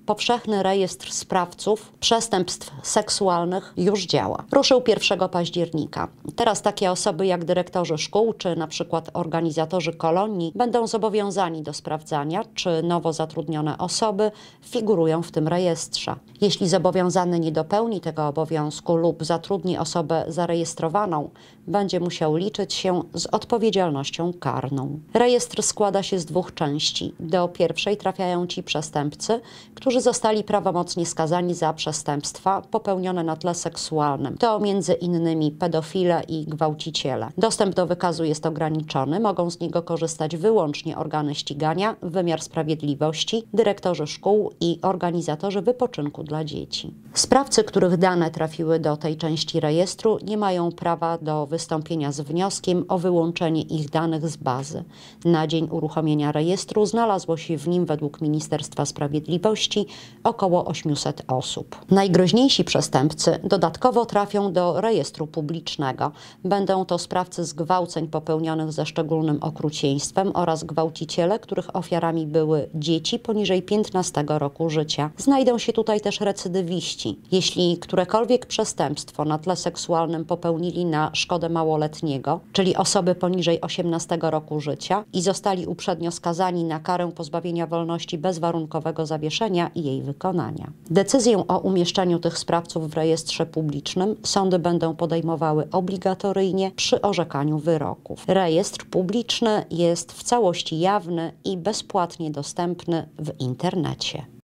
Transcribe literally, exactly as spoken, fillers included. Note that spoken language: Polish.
Powszechny rejestr sprawców przestępstw seksualnych już działa. Ruszył pierwszego października. Teraz takie osoby jak dyrektorzy szkół czy na przykład organizatorzy kolonii będą zobowiązani do sprawdzania, czy nowo zatrudnione osoby figurują w tym rejestrze. Jeśli zobowiązany nie dopełni tego obowiązku lub zatrudni osobę zarejestrowaną, będzie musiał liczyć się z odpowiedzialnością karną. Rejestr składa się z dwóch części. Do pierwszej trafiają ci przestępcy, którzy zostali prawomocnie skazani za przestępstwa popełnione na tle seksualnym. To między innymi pedofile i gwałciciele. Dostęp do wykazu jest ograniczony, mogą z niego korzystać wyłącznie organy ścigania, wymiar sprawiedliwości, dyrektorzy szkół i organizatorzy wypoczynku dla dzieci. Sprawcy, których dane trafiły do tej części rejestru, nie mają prawa do wystąpienia z wnioskiem o wyłączenie ich danych z bazy. Na dzień uruchomienia rejestru znalazło się w nim według Ministerstwa Sprawiedliwości około osiemset osób. Najgroźniejsi przestępcy dodatkowo trafią do rejestru publicznego. Będą to sprawcy zgwałceń popełnionych ze szczególnym okrucieństwem oraz gwałciciele, których ofiarami były dzieci poniżej piętnastego roku życia. Znajdą się tutaj też recydywiści. Jeśli którekolwiek przestępstwo na tle seksualnym popełnili na szkodę małoletniego, czyli osoby poniżej osiemnastego roku życia i zostali uprzednio skazani na karę pozbawienia wolności bezwarunkowego zawieszenia i jej wykonania. Decyzję o umieszczeniu tych sprawców w rejestrze publicznym sądy będą podejmowały obligatoryjnie przy orzekaniu wyroków. Rejestr publiczny jest w całości jawny i bezpłatnie dostępny w internecie.